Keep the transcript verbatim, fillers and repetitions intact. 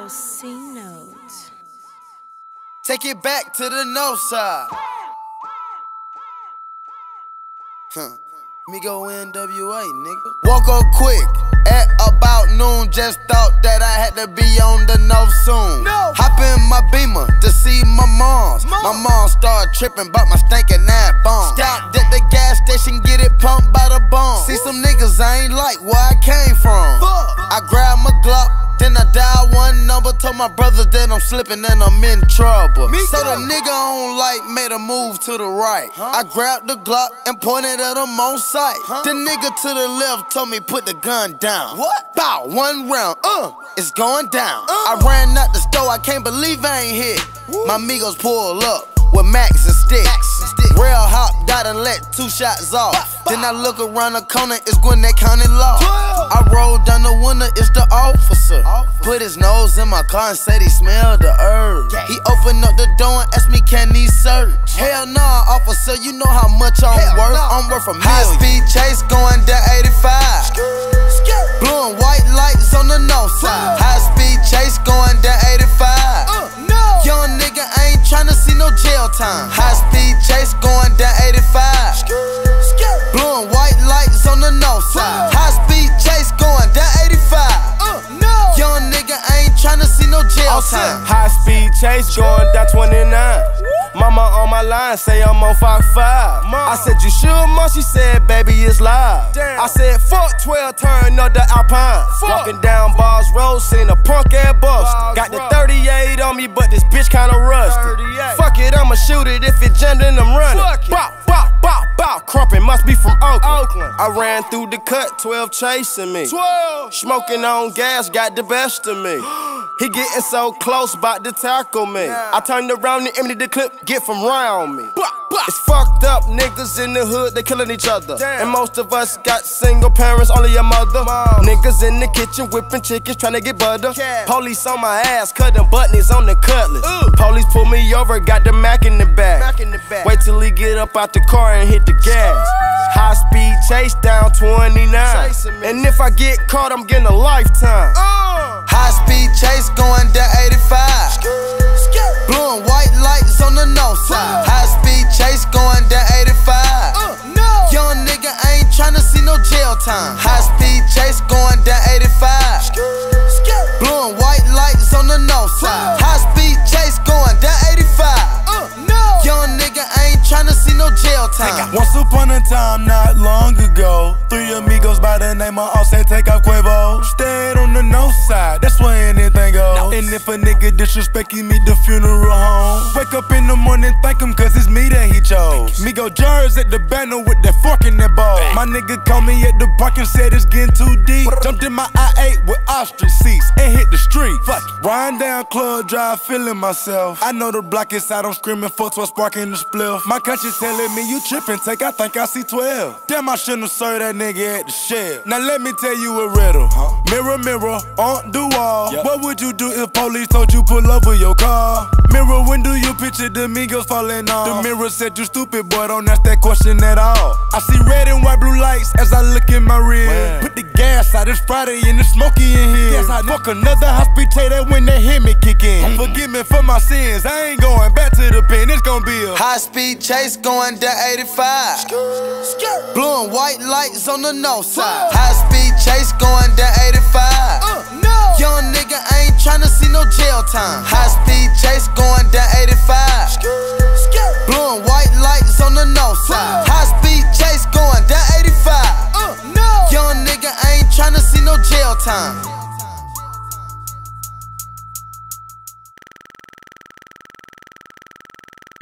Little C note. Take it back to the north side. Huh. Migo N W A, nigga. Woke up quick at about noon. Just thought that I had to be on the north soon. No. Hop in my Beamer to see my moms. Mom. My mom started tripping about my stinking ass bomb. Stopped at the gas station, get it pumped by the bomb. See some niggas I ain't like where I came from. Fuck. I grabbed my Glock. Then I dialed one number, told my brother that I'm slipping and I'm in trouble. Me so the nigga on light made a move to the right. Huh? I grabbed the Glock and pointed at him on sight. Huh? The nigga to the left told me put the gun down. What? Bow, one round, uh, it's going down. Uh. I ran out the store, I can't believe I ain't hit. Woo. My amigos pull up with Max and sticks. Max and sticks. Real hop, got and let two shots off. Bah, bah. Then I look around the corner, it's Gwinnett County law. I rolled down the window, it's the officer. officer. Put his nose in my car and said he smelled the herb. Yeah. He opened up the door and asked me, can he search? Hell nah, officer, you know how much I'm Hell worth. Nah. I'm worth a million. High speed chase going down eighty-five. Blue and white lights on the north side. High speed chase going down eighty-five. Uh, no. Young nigga ain't tryna see no jail time. High speed chase going down eighty-five. Blue and white lights on the north side. High speed chase going down eighty-five. Uh, no. Young nigga ain't tryna see no jail time. High speed chase going down twenty-nine. Mama on my line say I'm on Fox five. Mom. I said you sure, Mom? She said baby it's live. Damn. I said fuck twelve, turn up the Alpine. Fuck. Walking down Bars Road, seen a punk ass bust. Bars Got the thirty-eight on me, but this bitch kinda rusty. Fuck it, I'ma shoot it if it jammed and I'm running. Bop, bop, bop, bop. Crumpin' must be from Oakland. Oakland. I ran through the cut, twelve chasing me. twelve. Smoking on gas, got the best of me. He getting so close, bout to tackle me. Yeah. I turned around and emptied the clip, get from round me. Bah, bah. It's fucked up, niggas in the hood, they killing each other. Damn. And most of us got single parents, only your mother. Mom. Niggas in the kitchen whipping chickens, trying to get butter. Yeah. Police on my ass, cutting buttons on the cutlass. Ooh. Police pull me over, got the Mac in the back. Mac in the back. Wait till he get up out the car and hit the gas. High speed chase down twenty-nine. And if I get caught, I'm getting a lifetime. Uh. High speed chase going down eighty-five. Blue and white lights on the north side. High speed chase going down eighty-five. Uh, no. Young nigga ain't tryna see no jail time. High speed chase going down eighty-five. Blue and white lights on the north side. High speed chase going down eighty-five. Uh, no. Young nigga ain't tryna see no jail time. Once upon a time, not long ago, three amigos by the name of Offset, take off Quavo. Stayed on the north side, that's where anything goes. No. And if a nigga disrespect, he meet the funeral home. Wake up in the morning, thank him, cause it's me that he chose. Migo Jers at the banner with that fork in that bowl. My nigga called me at the park and said it's getting too deep. Jumped in my I eight with ostrich seats and hit the street. Fuck it. Riding down Club Drive, feeling myself. I know the block inside, I'm screaming, fuck twelve, sparking the spliff. My conscience telling me you tripping, take, I think I see twelve. Damn, I shouldn't have served that nigga at the shell. Now let me tell you a riddle. Huh? Mirror, mirror, on the wall. Yep. What would you do if police told you pull over your car? Mirror, when do you picture the Migos falling off? The mirror said you stupid, boy, don't ask that question at all. I see red and white blue lights as I look in my rear. Man. Put the gas out, it's Friday and it's smoky in here. Yes, I fuck another hospital when they hear me kick in. Forgive me for my sins, I ain't going back to the pen, it's gonna be a high speed chase going down eighty-five. Blue and white lights on the north side. High speed chase going down eighty-five. Uh, no. Young nigga ain't tryna see no jail time. High speed chase going down eighty-five. Blue and white lights on the north side. High speed chase going down eighty-five. Uh, no. Young nigga ain't tryna see no jail time.